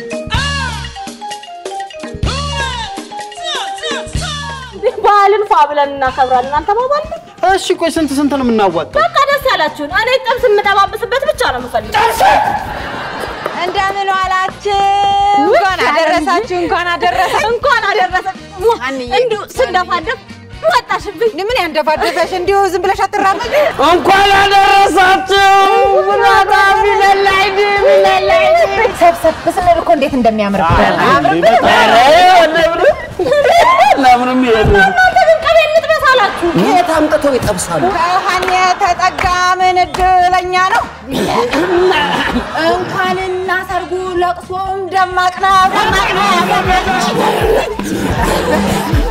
ባልን ፋብለን እናከብራለን አንተ ባባል እሺ ቆይ ስንት ነው የምናዋጣው በቃ ደስ ያላችሁ እኔ ጥብስ የምጠባብስበት ብቻ ነው የምፈልገው እንደምን ዋላችሁ እንኳን አደረሳችሁ እንዱ ስንደፋደፍ ወጣሽብኝ ምን ያንደፋደፈሽ እንዲው ዝም ብለሽ አትራመጂ እንኳን አደረሳችሁ ብራዳሚ ለላይዲ ሰብሰብ ስንል እኮ እንዴት እንደሚያምር ለምንም ይሄዱ ተንቀበልጥበሳላችሁ ከየት አምጥተው ይጠብሳሉ ከውሃን የተጠጋ ምን እድለኛ ነው እንኳንና ሰርጉ ለቅሶም ደማቅ ነው